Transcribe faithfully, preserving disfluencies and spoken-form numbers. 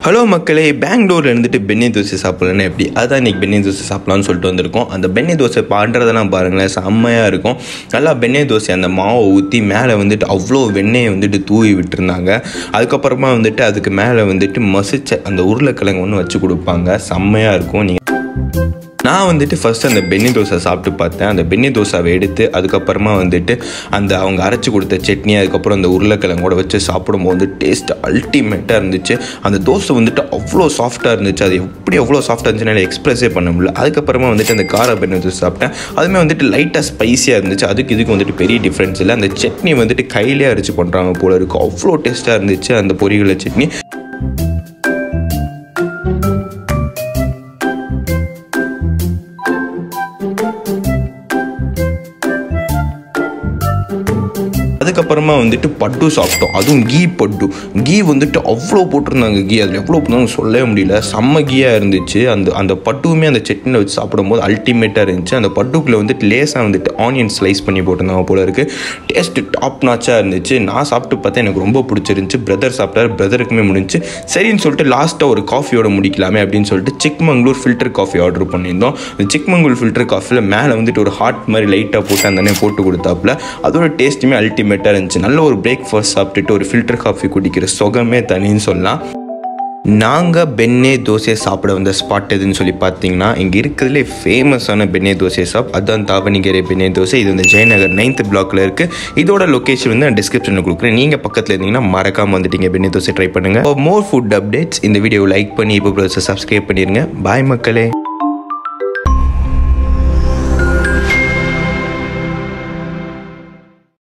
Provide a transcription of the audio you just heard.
Hello மக்களே, பெங்களூரில் இருந்துட்டு பென்னி தோசை சாப்பிட்லன்னா எப்படி? அதான் இன்றைக்கி பென்னி தோசை சாப்பிட்லான்னு சொல்லிட்டு வந்திருக்கோம். அந்த பென்னி தோசை பண்ணுறதெல்லாம் பாருங்களேன், செம்மையாக இருக்கும். நல்லா பென்னி தோசை அந்த மாவை ஊற்றி மேலே வந்துட்டு அவ்வளோ வெண்ணெயை வந்துட்டு தூவி விட்டுருந்தாங்க. அதுக்கப்புறமா வந்துட்டு அதுக்கு மேலே வந்துட்டு மசிச்ச அந்த உருளைக்கிழங்கு ஒன்று வச்சு கொடுப்பாங்க. செம்மையாக இருக்கும். நீங்கள் நான் வந்துட்டு ஃபஸ்ட்டு அந்த பென்னி தோசை சாப்பிட்டு பார்த்தேன். அந்த பென்னி தோசாவை எடுத்து அதுக்கப்புறமா வந்துட்டு அந்த அவங்க அரைச்சி கொடுத்த சட்னி, அதுக்கப்புறம் அந்த உருளைக்கிழங்கோட வச்சு சாப்பிடும்போது டேஸ்ட் அல்டிமேட்டாக இருந்துச்சு. அந்த தோசை வந்துட்டு அவ்வளோ சாஃப்டாக இருந்துச்சு. அது எப்படி அவ்வளோ சாஃப்டாக இருந்துச்சுன்னா எக்ஸ்ப்ரெஸே பண்ண முடியல. அதுக்கப்புறமா வந்துட்டு அந்த கார பென்னி தோசை சாப்பிட்டேன். அதுவுமே வந்துட்டு லைட்டாக ஸ்பைஸியாக இருந்துச்சு. அதுக்கு இதுக்கு வந்துட்டு பெரிய டிஃப்ரென்ஸ் இல்லை. அந்த சட்னி வந்துட்டு கையிலே அரைச்சி பண்ணுறாங்க போல இருக்கும். அவ்வளோ டேஸ்ட்டாக இருந்துச்சு அந்த பொரியலை சட்னி. அதுக்கப்புறமா வந்துட்டு பட்டு சாப்பிட்டோம். அதுவும் கீ பட்டு. கீ வந்துட்டு அவ்வளோ போட்டிருந்தாங்க. கீ அதில் எவ்வளோ போட்டாங்க சொல்லவே முடியல. செம்ம கீயாக இருந்துச்சு. அந்த அந்த பட்டுவுமே அந்த சட்னியில் வச்சு சாப்பிடும்போது அல்டிமேட்டாக இருந்துச்சு. அந்த பட்டுக்குள்ளே வந்துட்டு லேசாக வந்துட்டு ஆனியன் ஸ்லைஸ் பண்ணி போட்டிருந்தாங்க போல இருக்குது. டேஸ்ட்டு டாப் நாச்சாக இருந்துச்சு. நான் சாப்பிட்டு பார்த்தா எனக்கு ரொம்ப பிடிச்சிருந்துச்சு. பிரதர் சாப்பிட்டாரு, பிரதருக்குமே முடிஞ்சு. சரின்னு சொல்லிட்டு லாஸ்ட்டாக ஒரு காஃபியோட முடிக்கலாமே அப்படின்னு சொல்லிட்டு சிக்மங்களூர் ஃபில்டர் காஃபி ஆர்டர் பண்ணியிருந்தோம். அந்த சிக்மங்களூர் ஃபில்டர் காஃபியில் மேலே வந்துட்டு ஒரு ஹாட் மாதிரி லைட்டாக போட்டு அந்த போட்டு கொடுத்தாப்புல அதோட டேஸ்ட்டுமே அல்டிமேட் இருந்துச்சு. நல்ல ஒரு பிரேக்ஃபாஸ்ட் சாப்பிட்டுட்டு ஒரு ஃபில்டர் காஃபி குடிக்கிற சுகமே தனின்னு சொல்லலாம். நாங்கள் பென்னே தோசை சாப்பிட வந்த ஸ்பாட் எதுன்னு சொல்லி பார்த்தீங்கன்னா, இங்கே இருக்கிறதுலே ஃபேமஸான பென்னே தோசை ஷாப் அதான் தாவணிகேரே பென்னே தோசை. இது வந்து ஜெயநகர் நைன்த் பிளாக்ல இருக்குது. இதோட லொக்கேஷன் வந்து நான் டிஸ்கிரிப்ஷனில் கொடுக்குறேன். நீங்கள் பக்கத்தில் இருந்தீங்கன்னா மறக்காமல் வந்துட்டீங்க பென்னே தோசை ட்ரை பண்ணுங்கள். மோர் ஃபுட் அப்டேட்ஸ் இந்த வீடியோ லைக் பண்ணி இப்போ சப்ஸ்கிரைப் பண்ணிடுங்க. பாய் மக்களே.